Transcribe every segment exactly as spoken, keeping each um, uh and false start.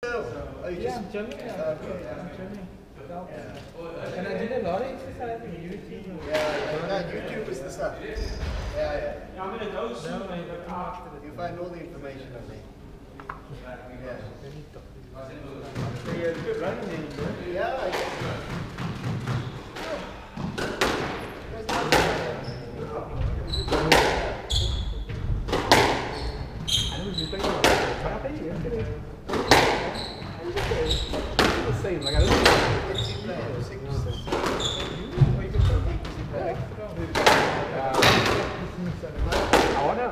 yourself? Oh, you Yeah, just... I'm chilling. Yeah. Uh, okay, yeah. I'm chilling. Yeah. And I did a lot of exercise on YouTube. Yeah, yeah, no, YouTube is the stuff. Yeah, yeah. Yeah, I'm gonna go soon. After You find all the information on me. Yeah. So you're good running then, bro? Yeah, I guess. Same, like I don't I wanna.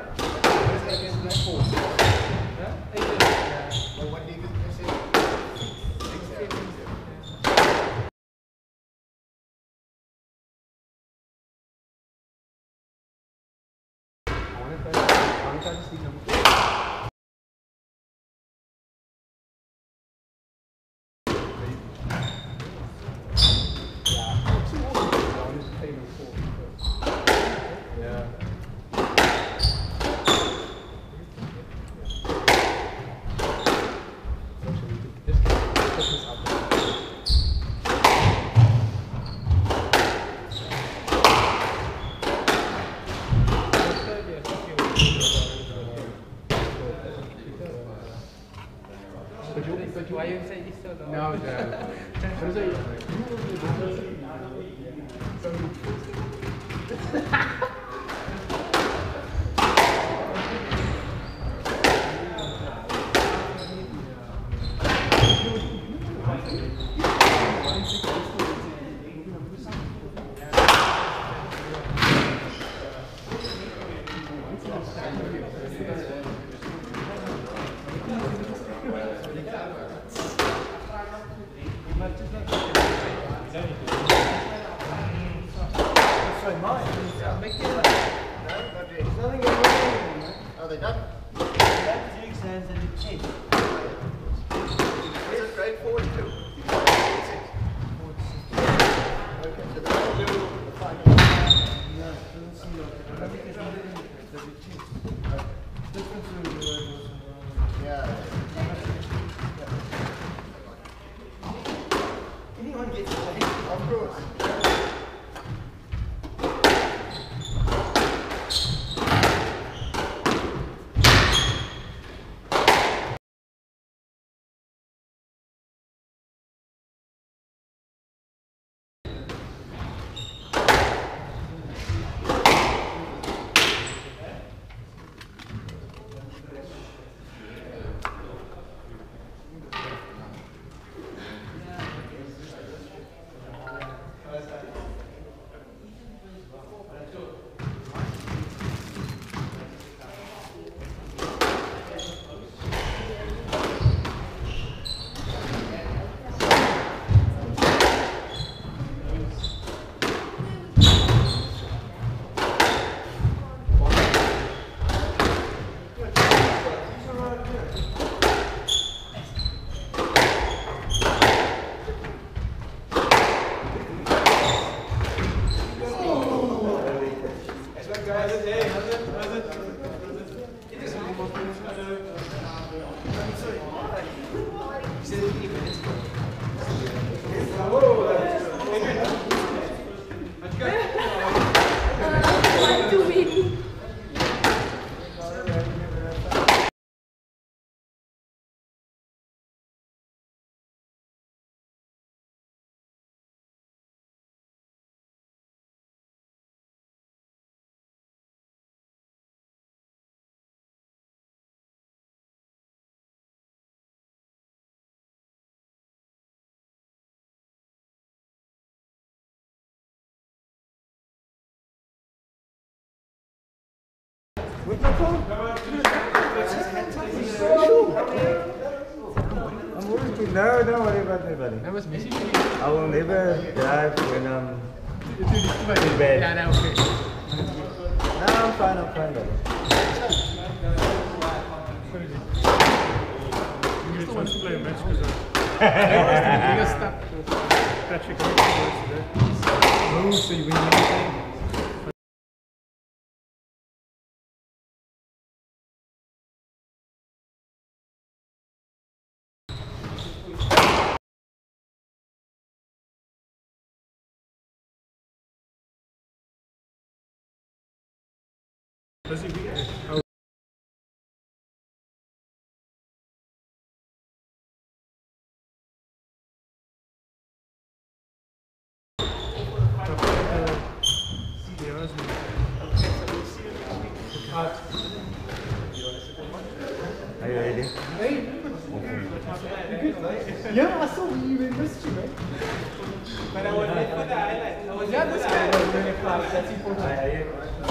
Why you say this so long? No, no. Are they done? That's two exams and a ten. Is it grade four and two? Okay, so then I'll do the final. Yeah, don't see that. I think it's not in the routine. Different to the way it was. Yeah. Anyone gets it, Of course. With my phone? I'm working. No, don't worry about me, buddy. I was missing you. I will never drive when I'm in bed. Yeah, no, okay. No, I'm fine, I'm fine, buddy. You just want to play a match because I was stuck. Patrick, oh, so you win everything? Does he beat it? Oh. Are you ready? Hey! Yeah, I saw you in this too, man. But I was late for the highlight. I was yeah, this guy was really fast. That's important.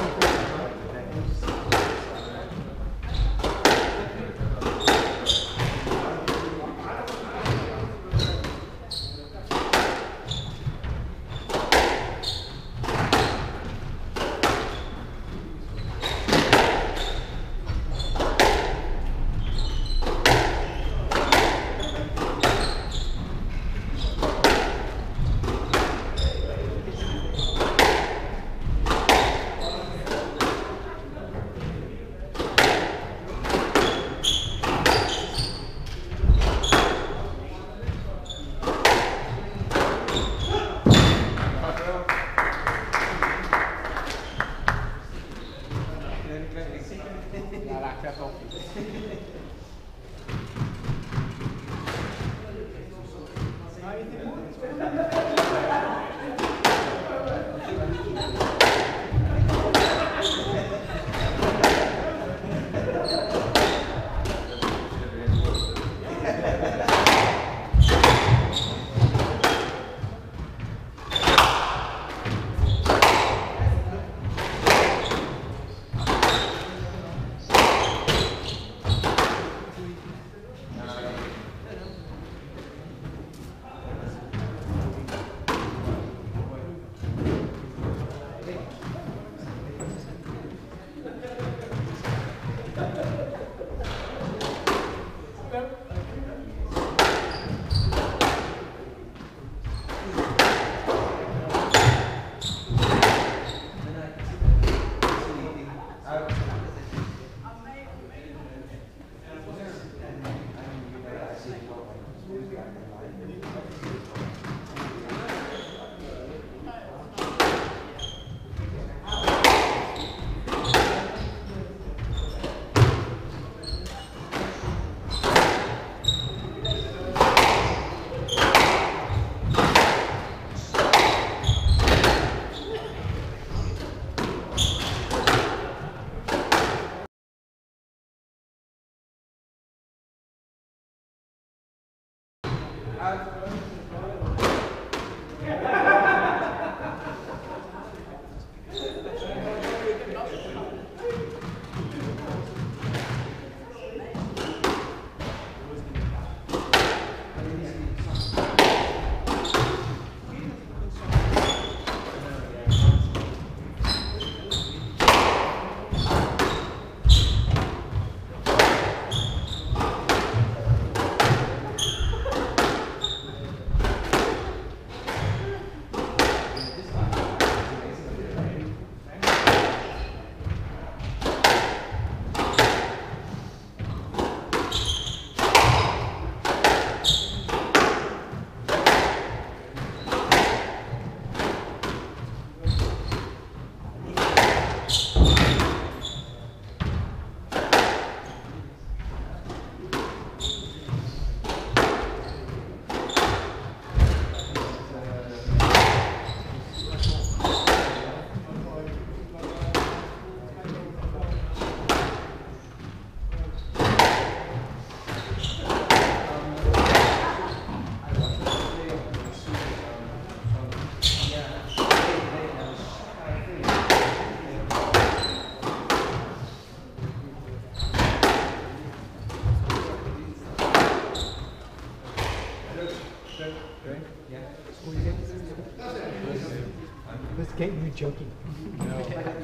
This game, you're joking. No.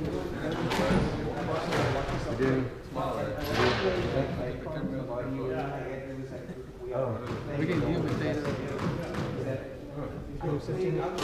Oh. We can deal with that. Oh, sitting up.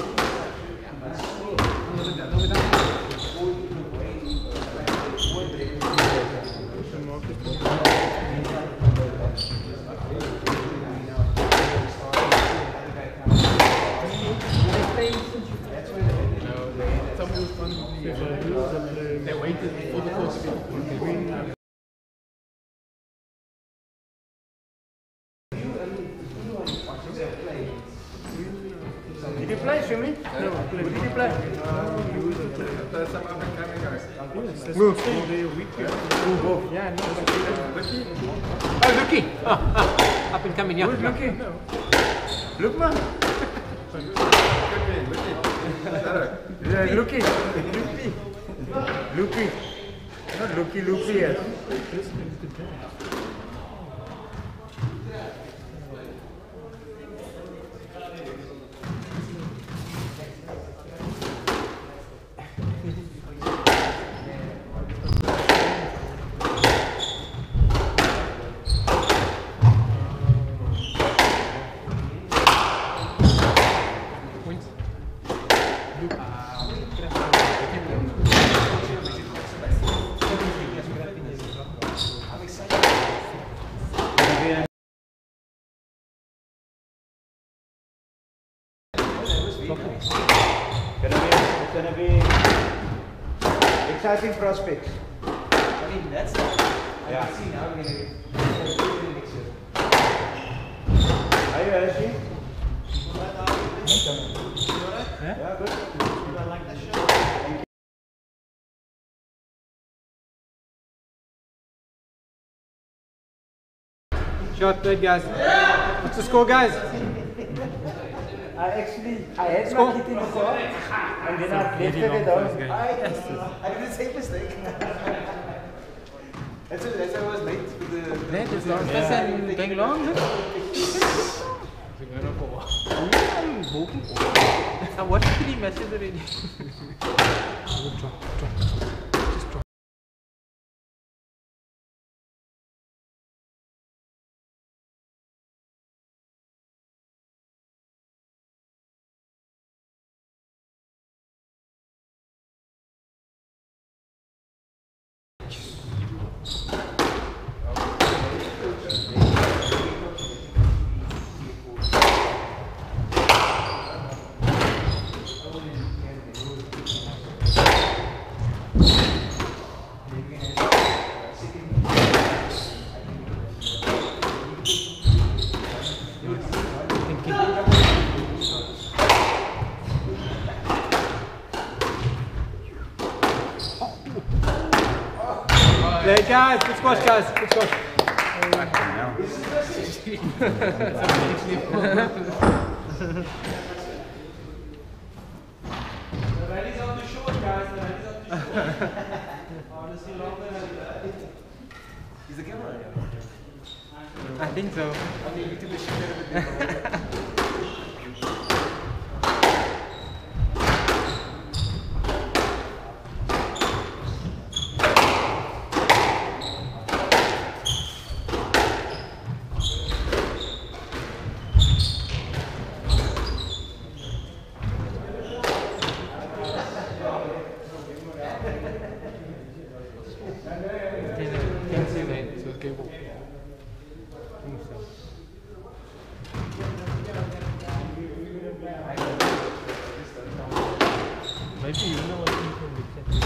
They waited Did you play, Shumi? No, Who did you play? There's some up and coming guys. Move. Move. Yeah, no. Oh, Lucky! Ah, ah, up and coming, yeah. Who's Lucky? Lukman? Yeah, Lucky. Lucky. Lucky. Not Lucky, Lucky, yes. It's gonna be exciting prospects. I mean, that's Yeah. I see now we're going to next year. Are you Arashi? Yeah? Yeah, good. You don't like the show? Shot good, guys. What's the score, guys? I actually, I had my kit in the car, and then I left it at home. I, I did the same mistake. That's why that's why I was late with the... Nee, het is lang. Dat zijn denk lang. I watched three matches already. Hey guys, good squash guys, good squash. The rally's on the short guys, the rally's on the short. Honestly, longer than Is the camera on? I think so. I mean, YouTube is shooting. Can't see that, so cable. Maybe you know what you can do.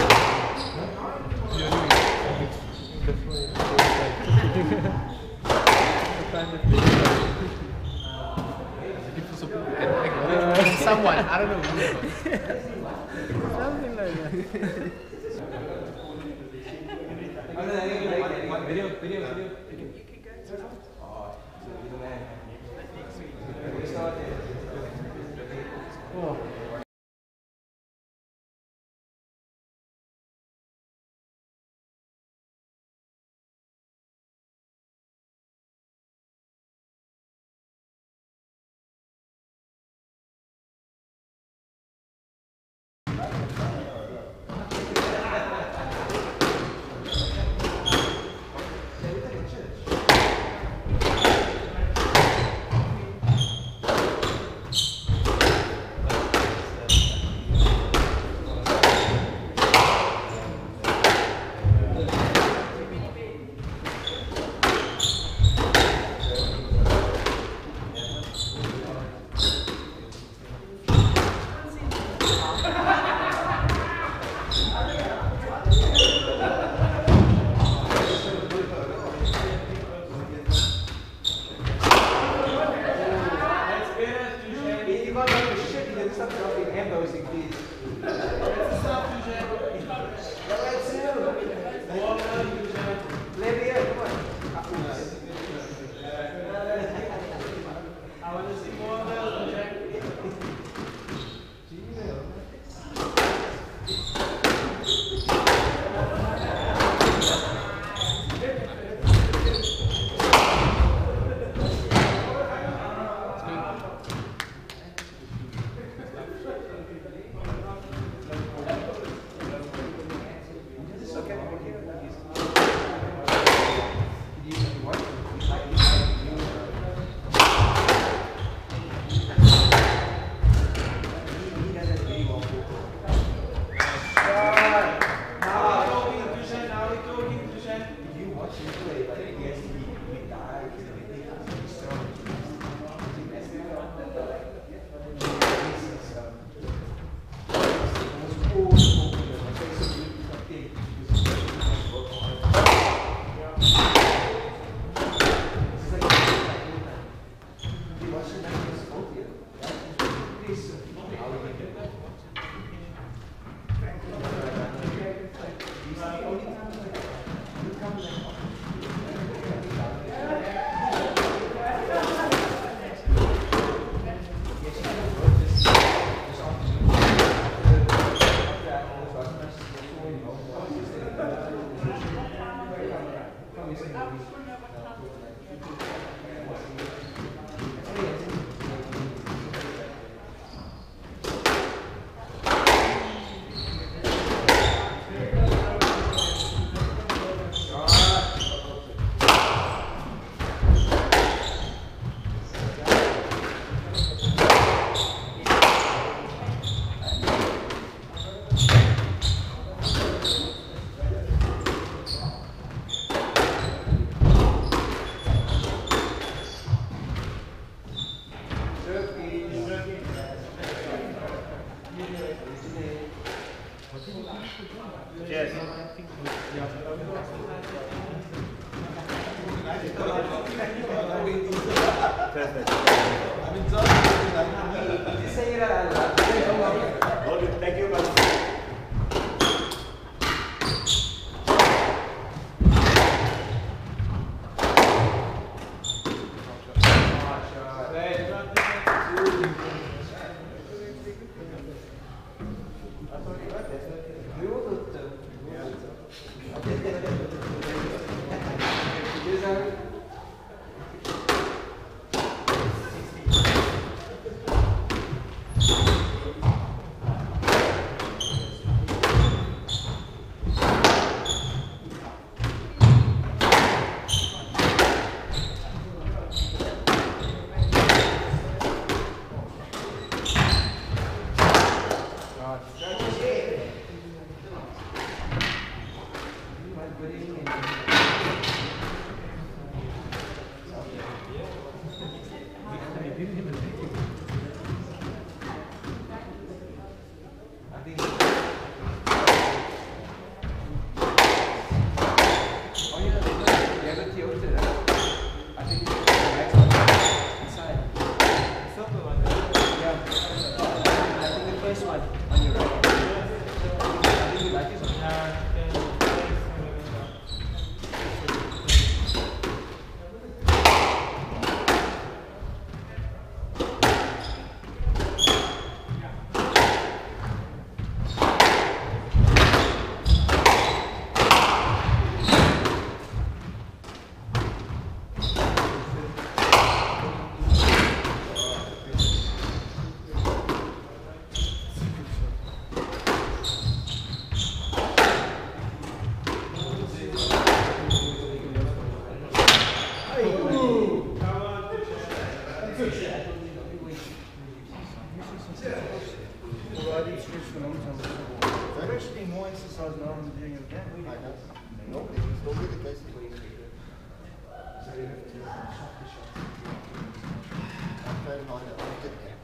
Someone, I don't know. Something like that. Video, video, video. Oh. Thank you, man. I've actually been more exercise now than doing it again. I know. Normally, it's normally the case. I'm playing hard. I'll get there.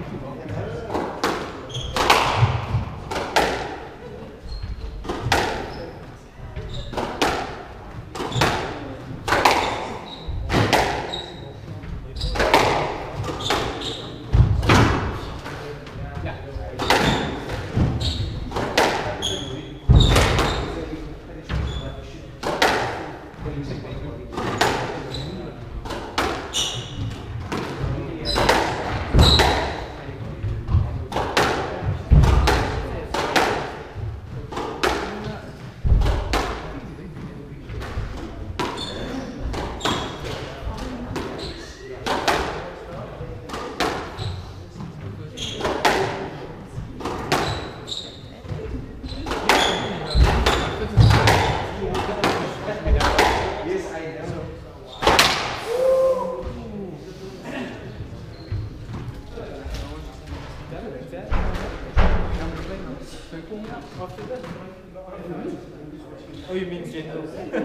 Oh, you mean gentle?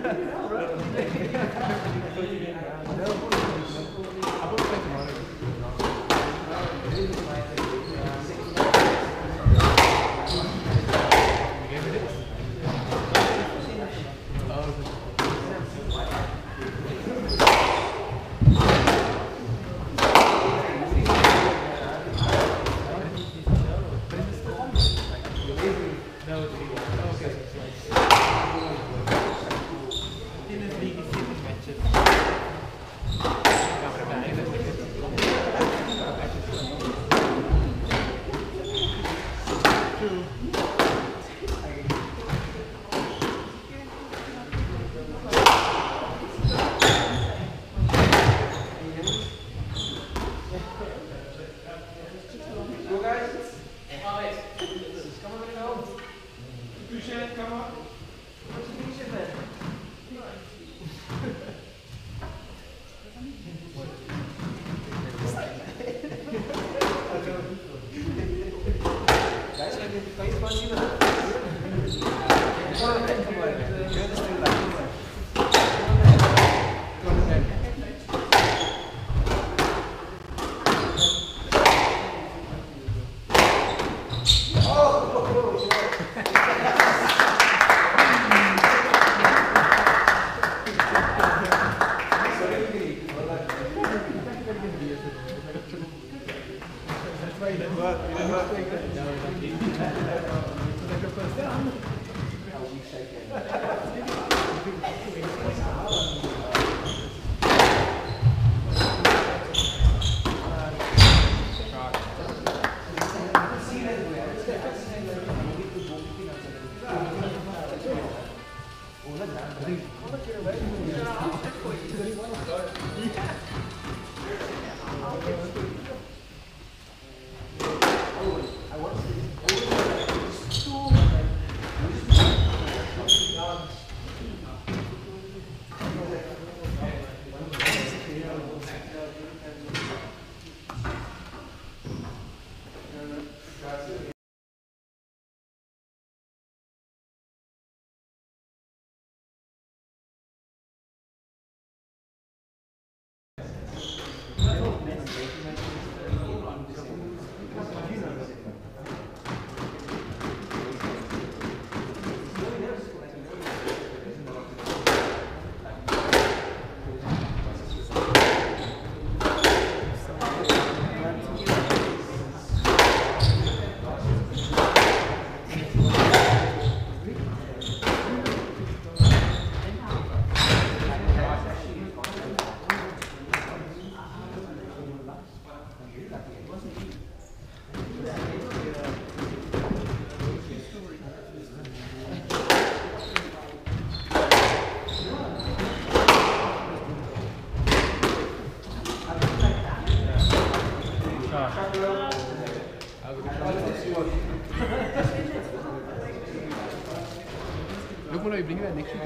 Look, when I bring that next week.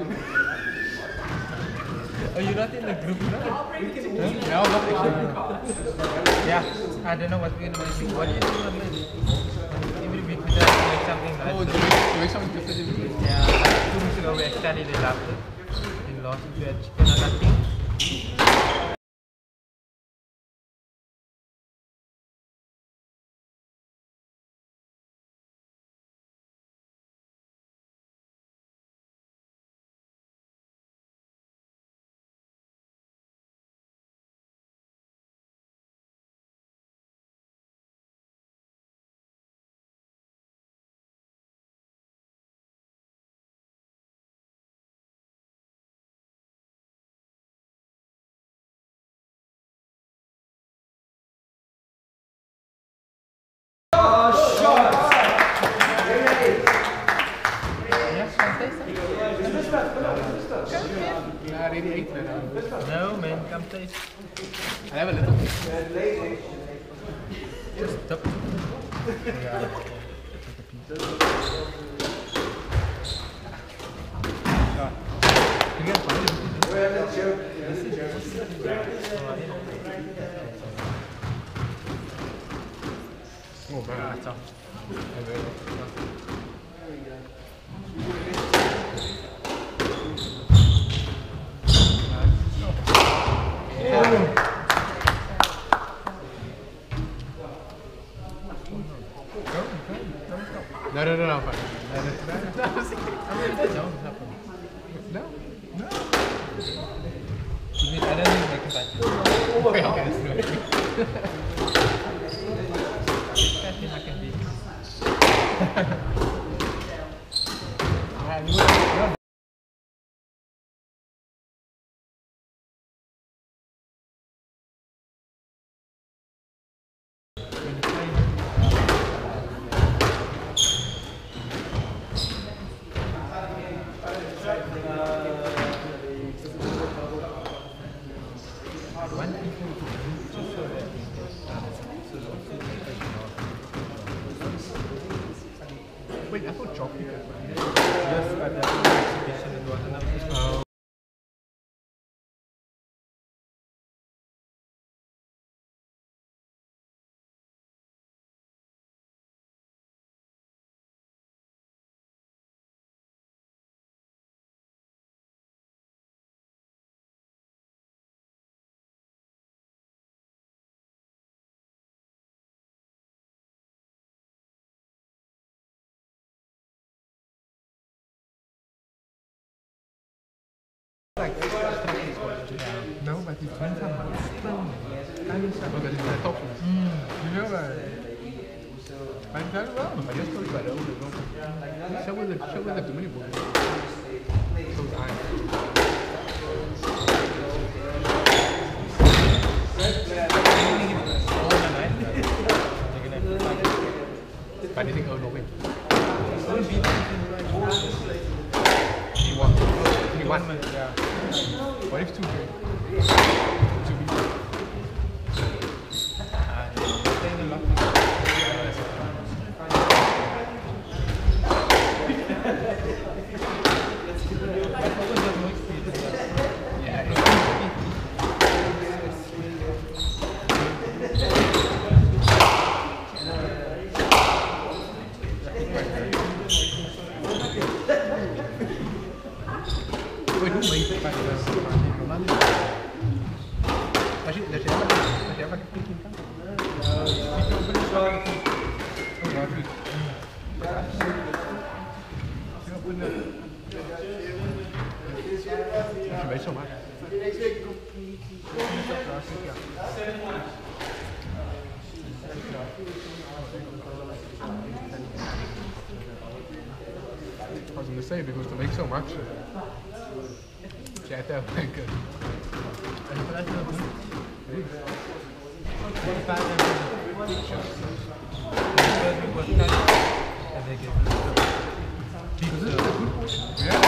Oh, you're not in the group now? Huh? No, not actually. Yeah, I don't know what we're going to do. What do you do on this? Every week we try to make something nice. Oh, do you make something different every week? Yeah, two weeks ago we actually did after. In last week we had chicken and nothing. I have a little bit. Just up. Yeah. You get fine. Oh man, that's tough. No, no, no, no, fine. No, no, no, no, no, no, no. I don't think I can touch it. Okay, okay, let's do it. I think I can be. Man, you were Wait, I thought Jockey was yes, at the exhibition it was another. Oh. Like, no, but it depends on how strong. Kind of stuff. Because it's the top one. You know, like, I'm very well. I just thought about it over and over. Show with the, show with the mini board. So I. But do you think Owen will win? He won. He won. Yeah. What if two three? Two B. Ah, staying in luck. Wait, who made it back to the Does she, does she have a, does she have a thinking time? She made so much. I was going to say, because to make so much, she had to have like a... Yeah.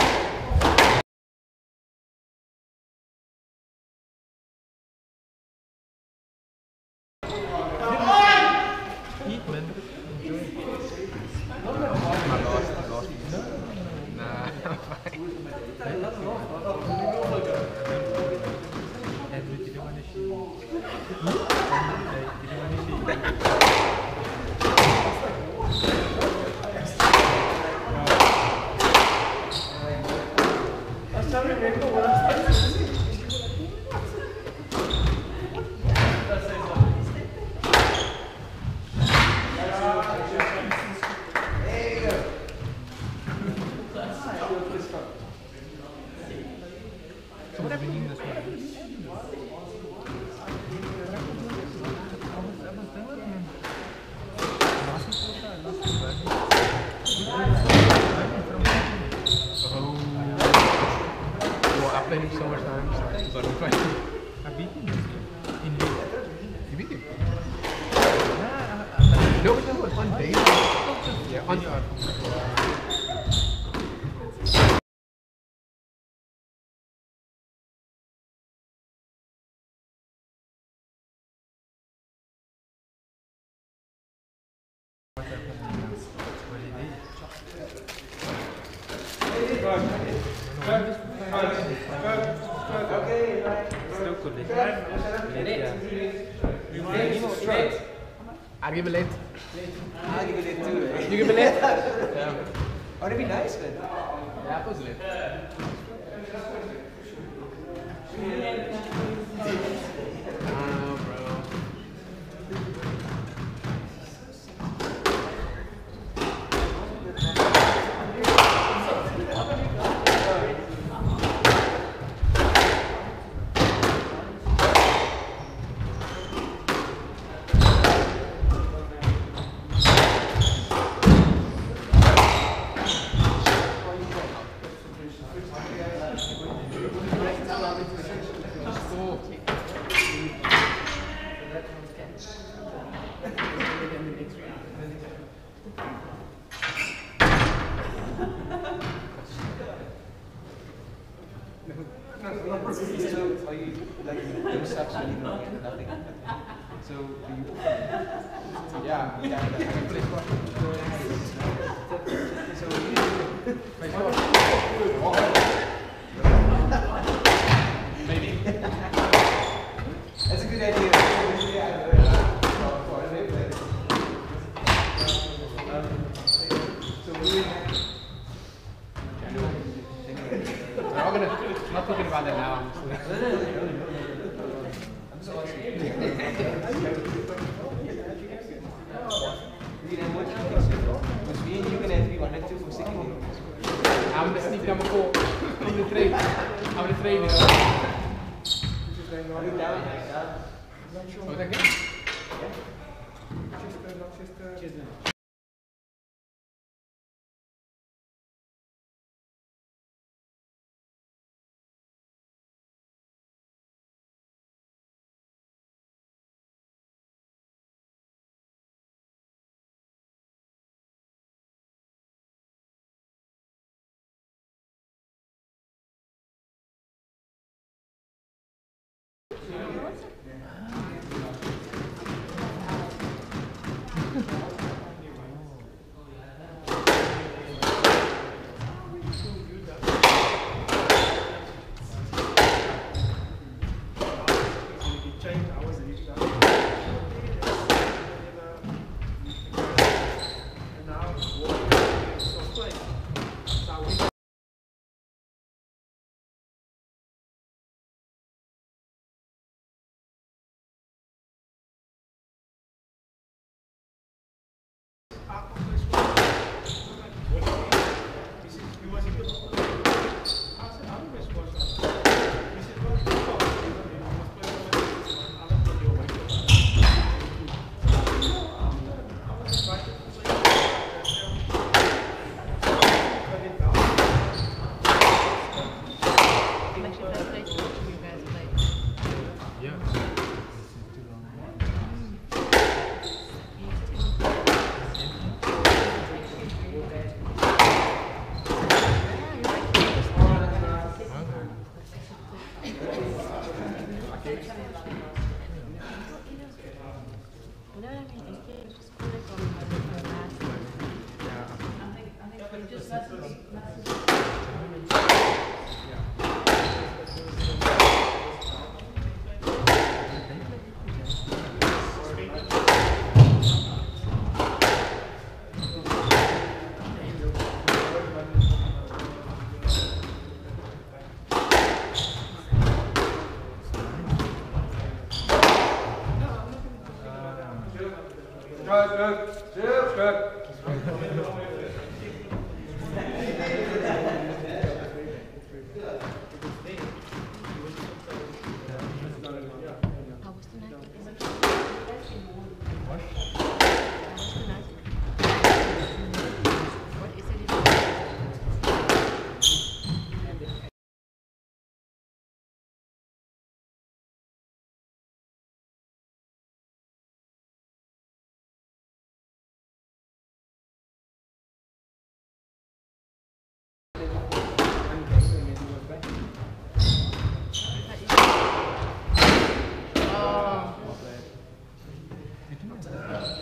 I played him so much times, but I'm trying to. I beat him in league. You beat him? No, but that was on day. Yeah, on. I'll give a late. I'll give it too. Eh? You give a late? Yeah. Oh, that'd be nice, man. Yeah, I was late. Oh, bro. So, are you like you subs when you don't get nothing? So, do you? Yeah, yeah. I can play squash. So, you play maybe. That's a good idea. So, we. We're all gonna, I'm not thinking about that now. Was me and you gonna have to be one and two for second year? I'm gonna sneak number four. I'm gonna trade. I'm gonna trade it. Are you down? What again? Oh.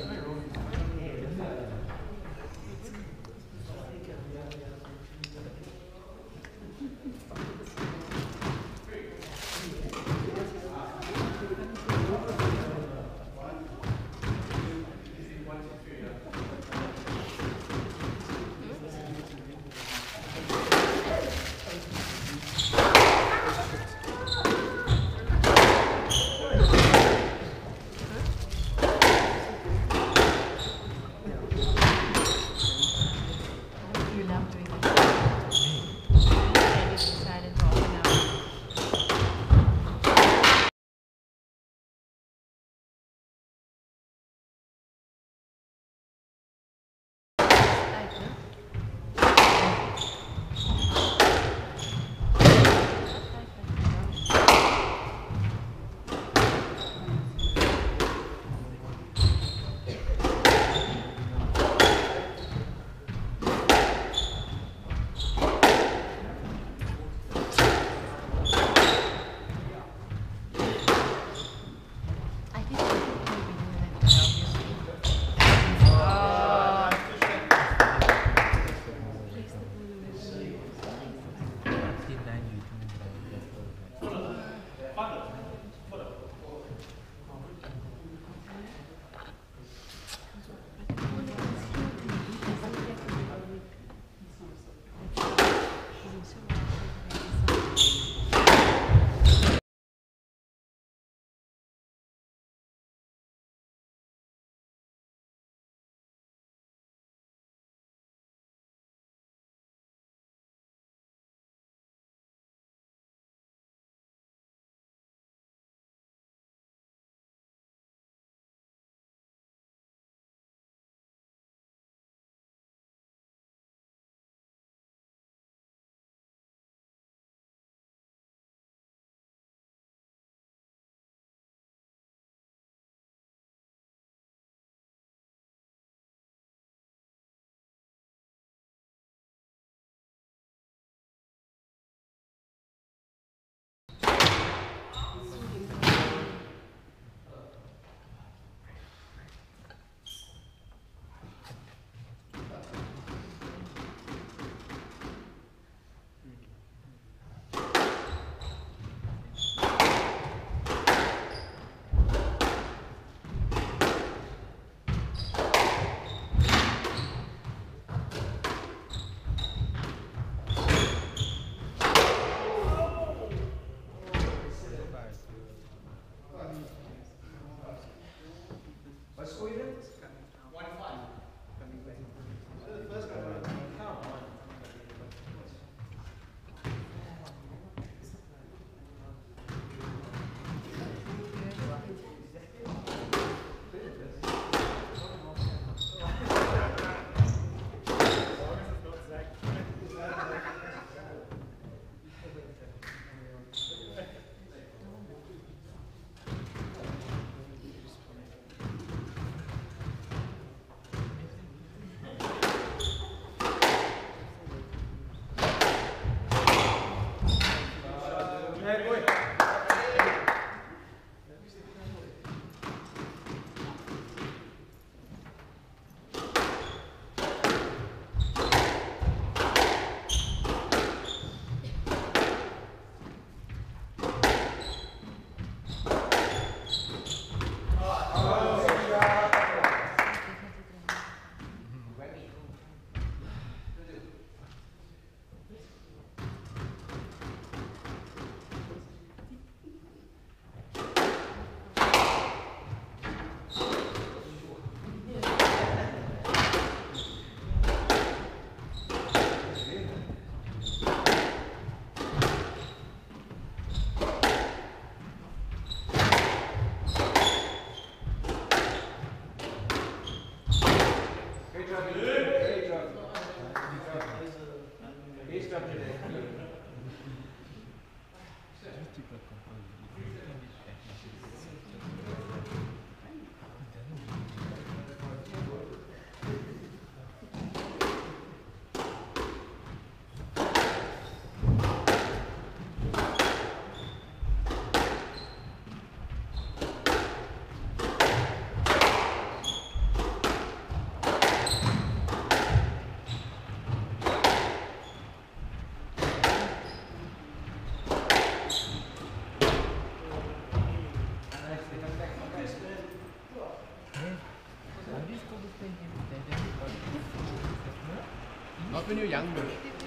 Not when you're younger.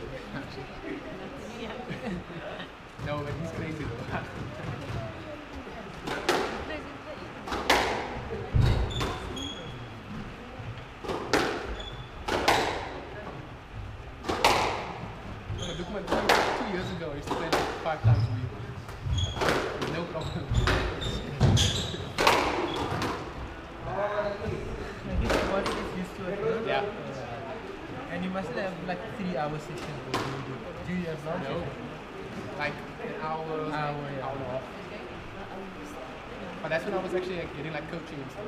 No, but he's crazy though. Look, man, two years ago, I used to play like five times a week. No problem. What is used to it? Yeah. And you must have like three hour session to do it. Three hours long? No. Like an hour, Hour, yeah. hour off. But that's when I was actually like, getting like coaching and stuff.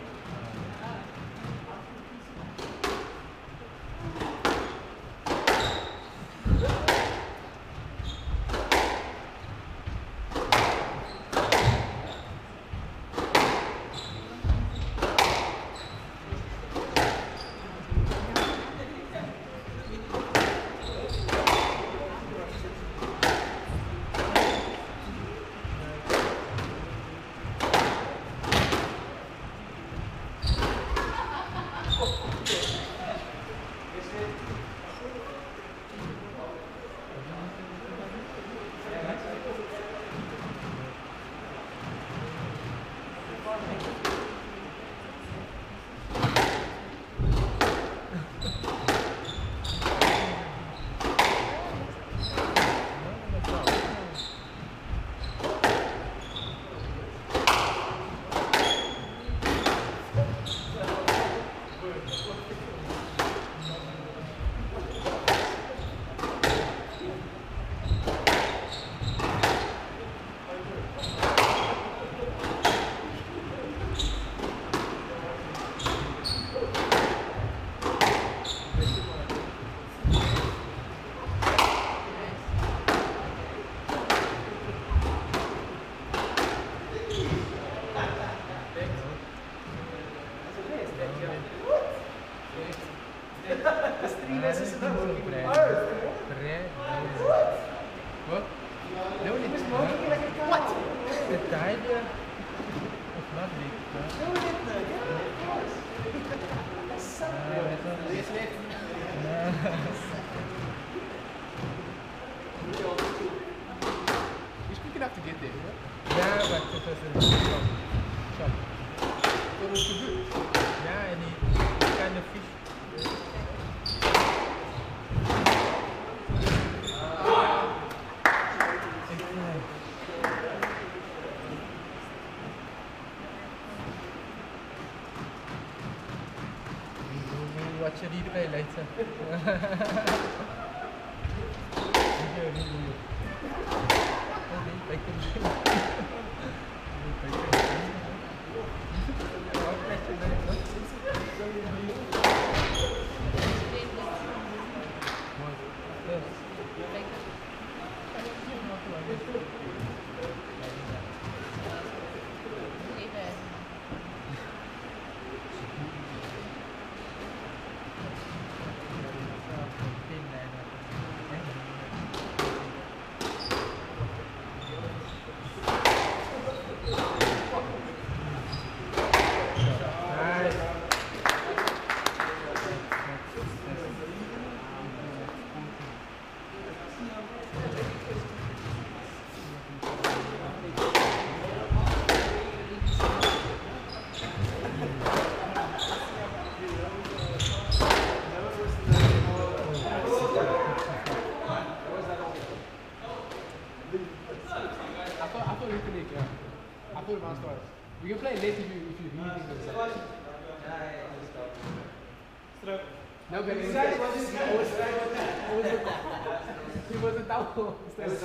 What? No, it is not. What? The tide uh, is not big. No, He's quick enough to get there, yeah? yeah, but it was a shop. Shop. It was too good. Yeah, and he kind of fish. Watch a replay later. Video, video. Okay, take it. We can play later if you, if you really think of something. No, but it was, it was, it was, it was, it was a tahu.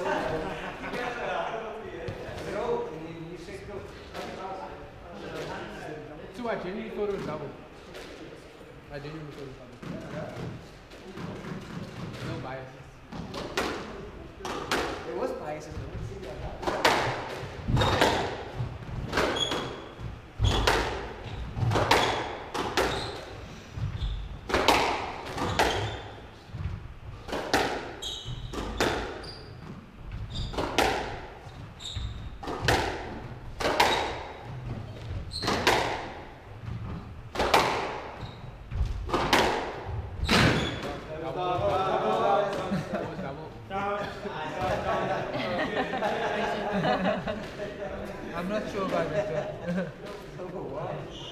So I genuinely thought it was double. I genuinely thought it was double. No bias. There was biases though. I'm not sure about this.